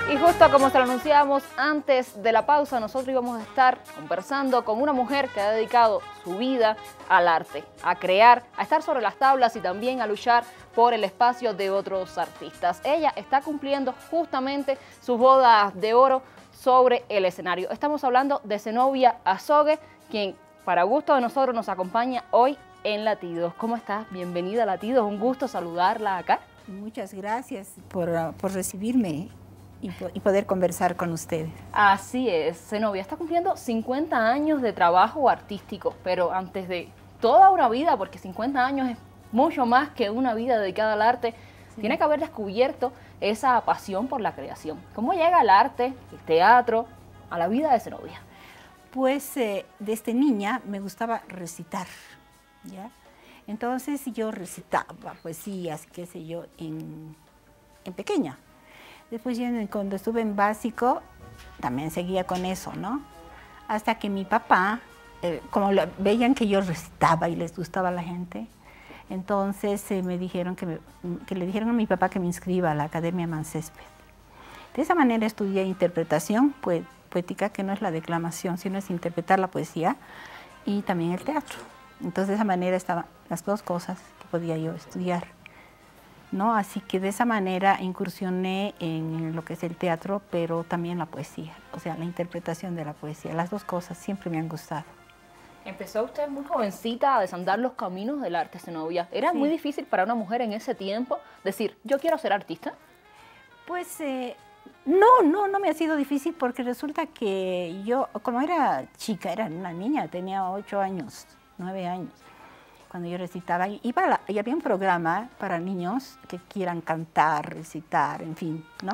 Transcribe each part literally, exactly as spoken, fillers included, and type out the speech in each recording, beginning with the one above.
Y justo como se lo anunciábamos antes de la pausa, nosotros íbamos a estar conversando con una mujer que ha dedicado su vida al arte, a crear, a estar sobre las tablas y también a luchar por el espacio de otros artistas. Ella está cumpliendo justamente sus bodas de oro sobre el escenario. Estamos hablando de Zenobia Azogue, quien para gusto de nosotros nos acompaña hoy en Latidos. ¿Cómo estás? Bienvenida a Latidos, un gusto saludarla acá. Muchas gracias por, por recibirme y, y poder conversar con ustedes. Así es, Zenobia está cumpliendo cincuenta años de trabajo artístico, pero antes de toda una vida, porque cincuenta años es mucho más que una vida dedicada al arte, sí. Tiene que haber descubierto esa pasión por la creación. ¿Cómo llega el arte, el teatro, a la vida de Zenobia? Pues eh, desde niña me gustaba recitar, ¿ya? Entonces yo recitaba poesías, qué sé yo, en, en pequeña. Después ya cuando estuve en básico, también seguía con eso, ¿no? Hasta que mi papá, eh, como lo, veían que yo recitaba y les gustaba a la gente, entonces eh, me dijeron que, me, que le dijeron a mi papá que me inscriba a la Academia Mancésped. De esa manera estudié interpretación poe, poética, que no es la declamación, sino es interpretar la poesía y también el teatro. Entonces de esa manera estaban las dos cosas que podía yo estudiar, ¿no? Así que de esa manera incursioné en lo que es el teatro, pero también la poesía, o sea, la interpretación de la poesía. Las dos cosas siempre me han gustado. Empezó usted muy jovencita a desandar los caminos del arte, Zenobia. ¿Era sí. muy difícil para una mujer en ese tiempo decir, yo quiero ser artista? Pues eh, no, no, no me ha sido difícil porque resulta que yo, como era chica, era una niña, tenía ocho años, nueve años. Cuando yo recitaba, iba la, y había un programa para niños que quieran cantar, recitar, en fin, ¿no?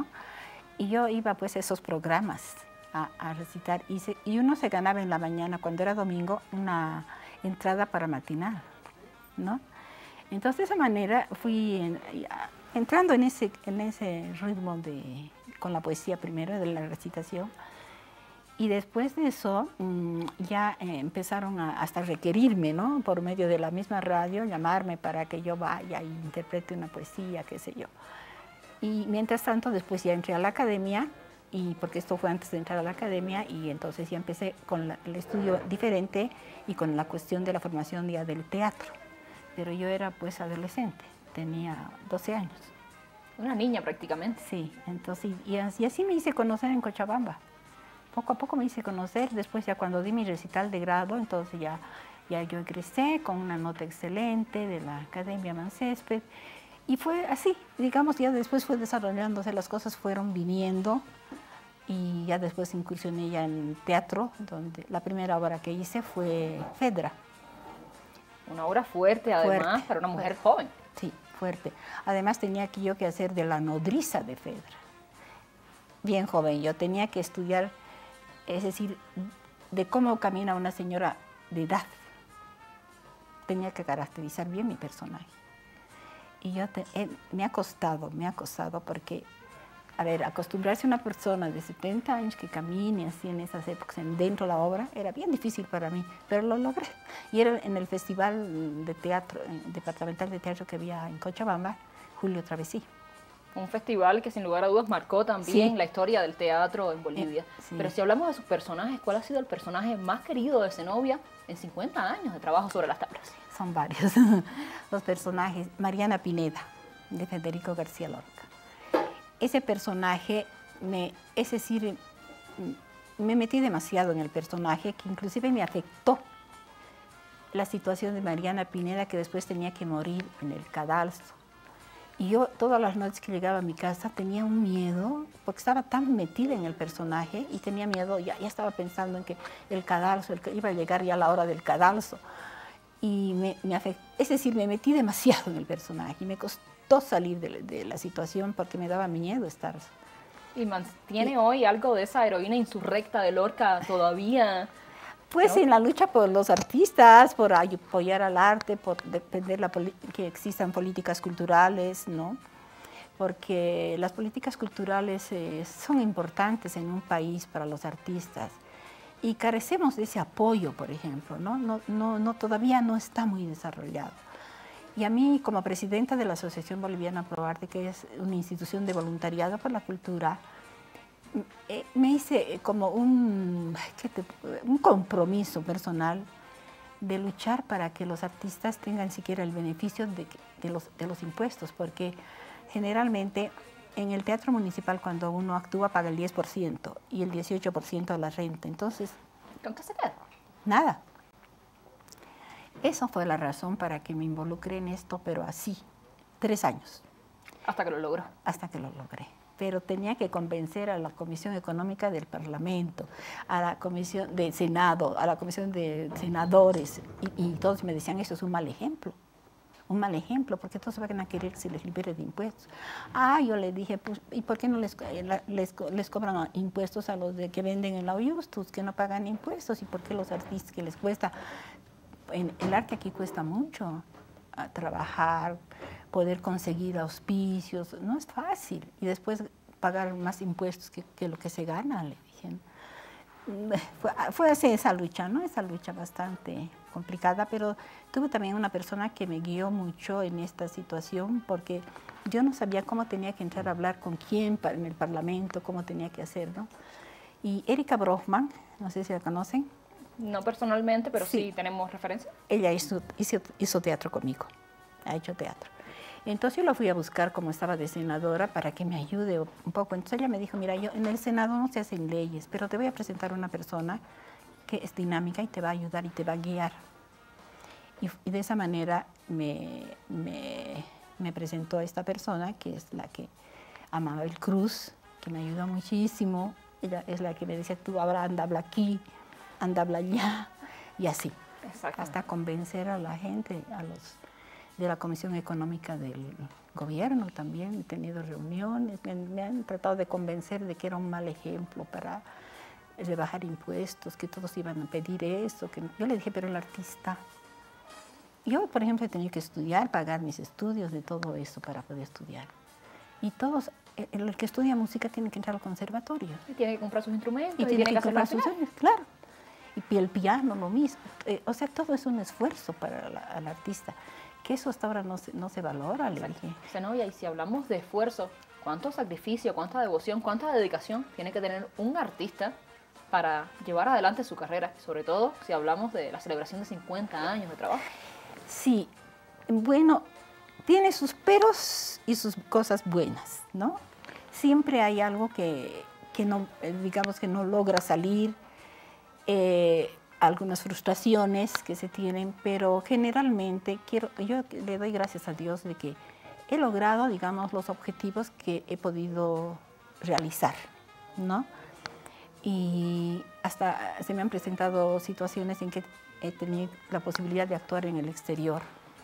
Y yo iba pues a esos programas a, a recitar y, se, y uno se ganaba en la mañana, cuando era domingo, una entrada para matinal, ¿no? Entonces de esa manera fui en, entrando en ese, en ese ritmo de, con la poesía primero, de la recitación. Y después de eso mmm, ya eh, empezaron a hasta requerirme, ¿no? Por medio de la misma radio, llamarme para que yo vaya e interprete una poesía, qué sé yo. Y mientras tanto, después ya entré a la academia, y porque esto fue antes de entrar a la academia, y entonces ya empecé con la, el estudio diferente y con la cuestión de la formación ya del teatro. Pero yo era pues adolescente, tenía doce años. Una niña prácticamente. Sí, entonces, y así, y así me hice conocer en Cochabamba. Poco a poco me hice conocer, después ya cuando di mi recital de grado, entonces ya, ya yo egresé con una nota excelente de la Academia Mancésped. Y fue así, digamos, ya después fue desarrollándose, las cosas fueron viniendo y ya después incursioné ya en teatro, donde la primera obra que hice fue Fedra. Una obra fuerte, además, fuerte, para una mujer fuerte. joven. Sí, fuerte. Además tenía que yo que hacer de la nodriza de Fedra. Bien joven, yo tenía que estudiar, es decir, de cómo camina una señora de edad. Tenía que caracterizar bien mi personaje. Y yo te, eh, me ha costado, me ha costado porque, a ver, acostumbrarse a una persona de setenta años que camine así en esas épocas, en, dentro de la obra, era bien difícil para mí, pero lo logré. Y era en el Festival de Teatro, Departamental de Teatro que había en Cochabamba, Julio Travesí. Un festival que sin lugar a dudas marcó también sí. la historia del teatro en Bolivia. Eh, sí. Pero si hablamos de sus personajes, ¿cuál ha sido el personaje más querido de Zenobia en cincuenta años de trabajo sobre las tablas? Son varios los personajes. Mariana Pineda, de Federico García Lorca. Ese personaje, me, es decir, me metí demasiado en el personaje, que inclusive me afectó la situación de Mariana Pineda, que después tenía que morir en el cadalso. Y yo todas las noches que llegaba a mi casa tenía un miedo, porque estaba tan metida en el personaje y tenía miedo, ya, ya estaba pensando en que el cadalso, el, iba a llegar ya la hora del cadalso. Y me, me afectó, es decir, me metí demasiado en el personaje y me costó salir de, de la situación porque me daba miedo estar. ¿Y mantiene y, hoy algo de esa heroína insurrecta de Lorca todavía? Pues ¿no? En la lucha por los artistas, por apoyar al arte, por defender la que existan políticas culturales, ¿no? Porque las políticas culturales eh, son importantes en un país para los artistas y carecemos de ese apoyo, por ejemplo, ¿no? No, no, no, todavía no está muy desarrollado. Y a mí, como presidenta de la Asociación Boliviana Pro Arte, que es una institución de voluntariado por la cultura, eh, me hice como un, ¿qué te, un compromiso personal de luchar para que los artistas tengan siquiera el beneficio de, de, los, de los impuestos, porque generalmente en el teatro municipal cuando uno actúa paga el diez por ciento y el dieciocho por ciento a la renta, entonces... ¿Con qué se queda? Nada. Esa fue la razón para que me involucré en esto, pero así, tres años. Hasta que lo logró. Hasta que lo logré. Pero tenía que convencer a la Comisión Económica del Parlamento, a la Comisión de Senado, a la Comisión de Senadores, y, y todos me decían, eso es un mal ejemplo, un mal ejemplo, porque todos van a querer que se les libere de impuestos. Ah, yo le dije, pues, ¿y por qué no les, les, les cobran impuestos a los de que venden en la Justus, que no pagan impuestos? ¿Y por qué los artistas que les cuesta? En, el arte aquí cuesta mucho, a trabajar, poder conseguir auspicios, no es fácil. Y después pagar más impuestos que, que lo que se gana, le dije. Fue, fue así esa lucha, ¿no? Esa lucha bastante complicada, pero tuve también una persona que me guió mucho en esta situación, porque yo no sabía cómo tenía que entrar a hablar con quién en el Parlamento, cómo tenía que hacer, ¿no? Y Erika Brochman, no sé si la conocen. No personalmente, pero sí, sí tenemos referencia. Ella hizo, hizo, hizo teatro conmigo, ha hecho teatro. Entonces yo la fui a buscar como estaba de senadora para que me ayude un poco. Entonces ella me dijo, mira, yo en el Senado no se hacen leyes, pero te voy a presentar una persona que es dinámica y te va a ayudar y te va a guiar. Y, y de esa manera me, me, me presentó a esta persona, que es la que Amabel Cruz, que me ayudó muchísimo. Ella es la que me decía, tú ahora anda, habla aquí, anda, habla allá, y así. Hasta convencer a la gente, a los de la Comisión Económica del Gobierno también. He tenido reuniones, me, me han tratado de convencer de que era un mal ejemplo para rebajar impuestos, que todos iban a pedir eso. Que yo le dije, pero el artista... Yo, por ejemplo, he tenido que estudiar, pagar mis estudios de todo eso para poder estudiar. Y todos, el, el que estudia música tiene que entrar al conservatorio. Y tiene que comprar sus instrumentos. Y, y tiene, tiene que, que comprar sus instrumentos, claro. Y el piano, lo mismo. Eh, o sea, todo es un esfuerzo para la, el artista, que eso hasta ahora no se, no se valora, le dije. Zenobia, y si hablamos de esfuerzo, ¿cuánto sacrificio, cuánta devoción, cuánta dedicación tiene que tener un artista para llevar adelante su carrera? Sobre todo si hablamos de la celebración de cincuenta años de trabajo. Sí, bueno, tiene sus peros y sus cosas buenas, ¿no? Siempre hay algo que, que no, digamos que no logra salir, eh, algunas frustraciones que se tienen, pero generalmente quiero, yo le doy gracias a Dios de que he logrado, digamos, los objetivos que he podido realizar, ¿no? Y hasta se me han presentado situaciones en que he tenido la posibilidad de actuar en el exterior.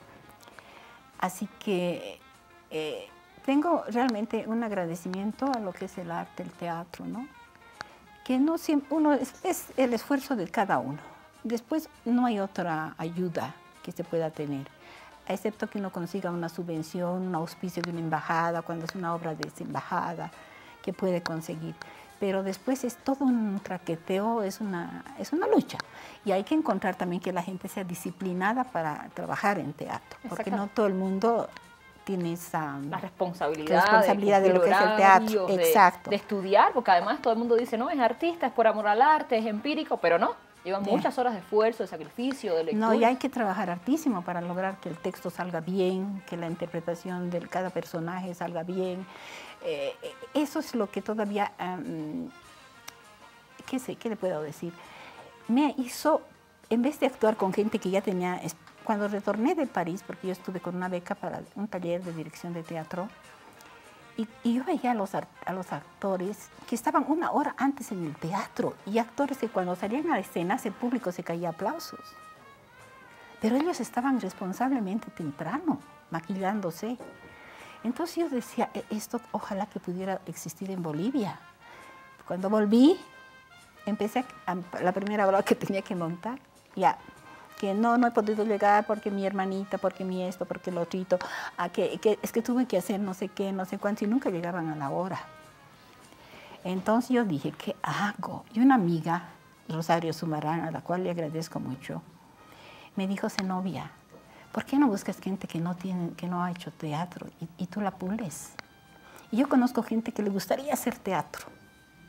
Así que eh, tengo realmente un agradecimiento a lo que es el arte, el teatro, ¿no? Que no siempre, uno es, es el esfuerzo de cada uno. Después no hay otra ayuda que se pueda tener, excepto que uno consiga una subvención, un auspicio de una embajada, cuando es una obra de esa embajada, que puede conseguir. Pero después es todo un traqueteo, es una, es una lucha. Y hay que encontrar también que la gente sea disciplinada para trabajar en teatro, porque no todo el mundo tiene esa la responsabilidad, responsabilidad de, de lo que es el teatro. De, Exacto. de estudiar, porque además todo el mundo dice, no, es artista, es por amor al arte, es empírico, pero no. Llevan sí. muchas horas de esfuerzo, de sacrificio, de lectura. No, y hay que trabajar hartísimo para lograr que el texto salga bien, que la interpretación de cada personaje salga bien. Eh, eso es lo que todavía, um, ¿qué sé, qué le puedo decir? Me hizo, en vez de actuar con gente que ya tenía, cuando retorné de París, porque yo estuve con una beca para un taller de dirección de teatro, y, y yo veía a los, a los actores que estaban una hora antes en el teatro, y actores que cuando salían a la escena, el público se caía a aplausos. Pero ellos estaban responsablemente temprano, maquillándose. Entonces yo decía, esto ojalá que pudiera existir en Bolivia. Cuando volví, empecé a, la primera obra que tenía que montar, ya, que no, no he podido llegar porque mi hermanita, porque mi esto, porque lo otro, a que, que, es que tuve que hacer no sé qué, no sé cuánto, y nunca llegaban a la hora. Entonces yo dije, ¿qué hago? Y una amiga, Rosario Sumarán, a la cual le agradezco mucho, me dijo, Zenobia, ¿por qué no buscas gente que no, tiene, que no ha hecho teatro y, y tú la pules? Y yo conozco gente que le gustaría hacer teatro,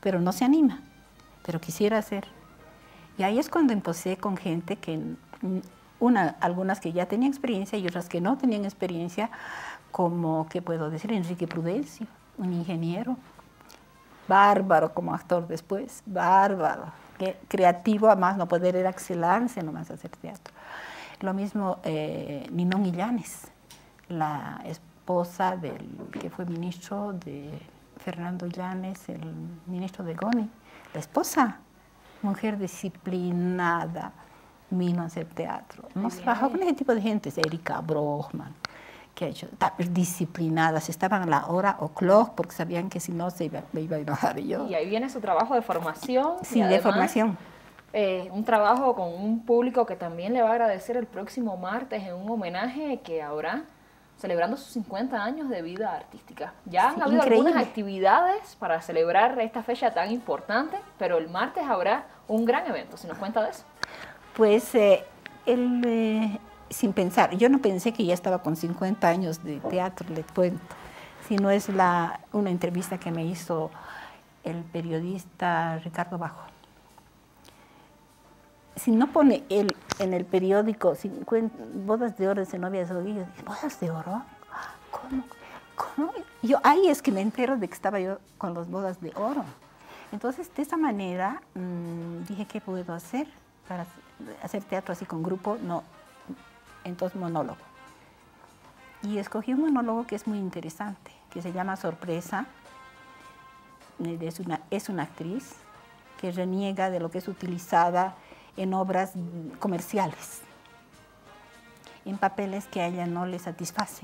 pero no se anima, pero quisiera hacer. Y ahí es cuando empecé con gente que, una, algunas que ya tenían experiencia y otras que no tenían experiencia, como, ¿qué puedo decir? Enrique Prudencio, un ingeniero, bárbaro como actor después, bárbaro, que, creativo, además no poder era excelarse nomás hacer teatro. Lo mismo eh, Ninón Illanes, la esposa del que fue ministro de Fernando Illanes, el ministro de Goni, la esposa, mujer disciplinada, vino a hacer teatro. Nos trabajó con ese tipo de gente, Erika Brochman, que ha hecho, disciplinadas, estaban a la hora o'clock porque sabían que si no se iba, me iba a enojar yo. Y ahí viene su trabajo de formación. Sí, además, de formación. Eh, un trabajo con un público que también le va a agradecer el próximo martes en un homenaje que habrá celebrando sus cincuenta años de vida artística. Ya han sí, habido increíble. algunas actividades para celebrar esta fecha tan importante, pero el martes habrá un gran evento. ¿Se nos cuenta de eso? Pues eh, el... Eh, sin pensar, yo no pensé que ya estaba con cincuenta años de teatro, le cuento, sino es la, una entrevista que me hizo el periodista Ricardo Bajo. Si no pone él en el periódico cincuenta, bodas de oro de Zenobia Soguillo, ¿bodas de oro? ¿Cómo? ¿Cómo? Yo, ahí es que me entero de que estaba yo con las bodas de oro. Entonces, de esa manera, mmm, dije, ¿qué puedo hacer para hacer teatro así con grupo? No. Entonces, monólogo. Y escogí un monólogo que es muy interesante, que se llama Sorpresa. Es una, es una actriz que reniega de lo que es utilizada en obras comerciales, en papeles que a ella no le satisfacen,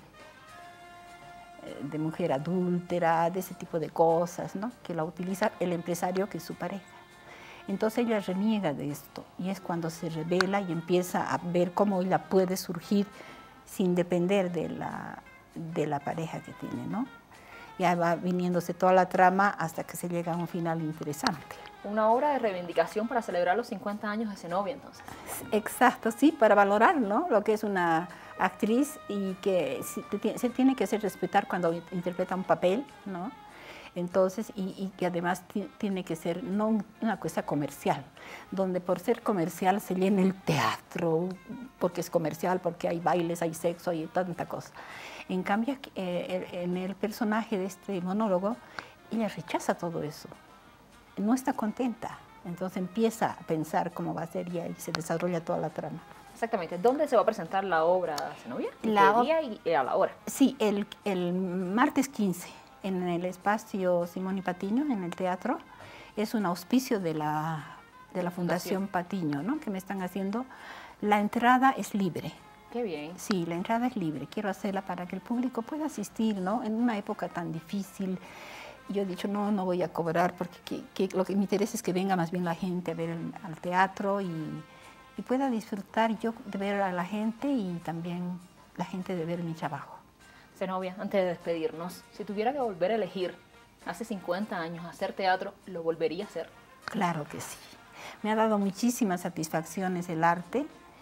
de mujer adúltera, de ese tipo de cosas, ¿no? Que la utiliza el empresario que es su pareja. Entonces ella reniega de esto y es cuando se revela y empieza a ver cómo ella puede surgir sin depender de la, de la pareja que tiene, ¿no? Ya va viniéndose toda la trama hasta que se llega a un final interesante. Una obra de reivindicación para celebrar los cincuenta años de Zenobia, entonces. Exacto, sí, para valorar, ¿no? Lo que es una actriz y que se tiene que hacer respetar cuando interpreta un papel, ¿no? Entonces, y, y que además tiene que ser no una cosa comercial, donde por ser comercial se llena el teatro, porque es comercial, porque hay bailes, hay sexo, hay tanta cosa. En cambio, eh, en el personaje de este monólogo, ella rechaza todo eso, no está contenta, entonces empieza a pensar cómo va a ser y ahí se desarrolla toda la trama. Exactamente. ¿Dónde se va a presentar la obra, Zenobia? La ¿Qué día y a la hora? Sí, el, el martes quince. En el espacio Simón y Patiño, en el teatro, es un auspicio de la, de la Fundación Patiño, ¿no? Que me están haciendo. La entrada es libre. Qué bien. Sí, la entrada es libre. Quiero hacerla para que el público pueda asistir, ¿no? En una época tan difícil. Yo he dicho, no, no voy a cobrar, porque que, que lo que me interesa es que venga más bien la gente a ver el, al teatro y, y pueda disfrutar yo de ver a la gente y también la gente de ver mi trabajo. Zenobia, antes de despedirnos, si tuviera que volver a elegir hace cincuenta años hacer teatro, ¿lo volvería a hacer? Claro que sí. Me ha dado muchísimas satisfacciones el arte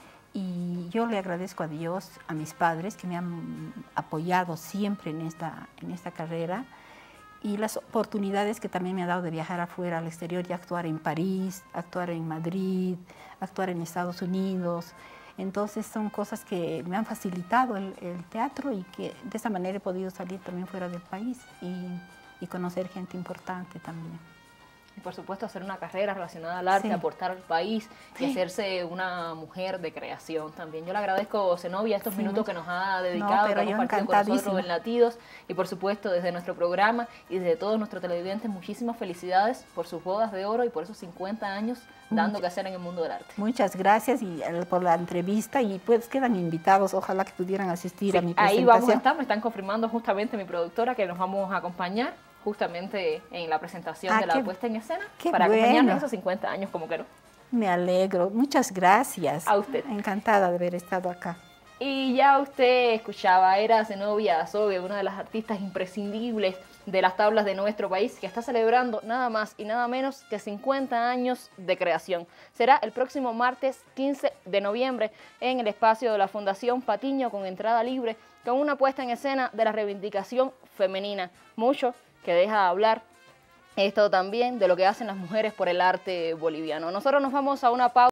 y yo le agradezco a Dios, a mis padres que me han apoyado siempre en esta, en esta carrera y las oportunidades que también me ha dado de viajar afuera, al exterior y actuar en París, actuar en Madrid, actuar en Estados Unidos. Entonces son cosas que me han facilitado el, el teatro y que de esa manera he podido salir también fuera del país y, y conocer gente importante también. Y por supuesto hacer una carrera relacionada al arte, sí. aportar al país sí. y hacerse una mujer de creación también. Yo le agradezco, Zenobia, estos sí, minutos mucho. que nos ha dedicado, no, pero que ha compartido con nosotros en Latidos y por supuesto desde nuestro programa y desde todos nuestros televidentes, muchísimas felicidades por sus bodas de oro y por esos cincuenta años dando que hacer en el mundo del arte. Muchas gracias y por la entrevista y pues quedan invitados, ojalá que pudieran asistir sí, a mi presentación. Ahí vamos a estar, me están confirmando justamente mi productora que nos vamos a acompañar justamente en la presentación ah, de la qué, puesta en escena para bueno. acompañarnos esos cincuenta años como que no. Me alegro, muchas gracias. A usted. Encantada de haber estado acá. Y ya usted escuchaba, era Zenobia Sobe, una de las artistas imprescindibles de las tablas de nuestro país, que está celebrando nada más y nada menos que cincuenta años de creación. Será el próximo martes quince de noviembre en el espacio de la Fundación Patiño con entrada libre, con una puesta en escena de la reivindicación femenina. Mucho que deja de hablar esto también de lo que hacen las mujeres por el arte boliviano. Nosotros nos vamos a una pausa.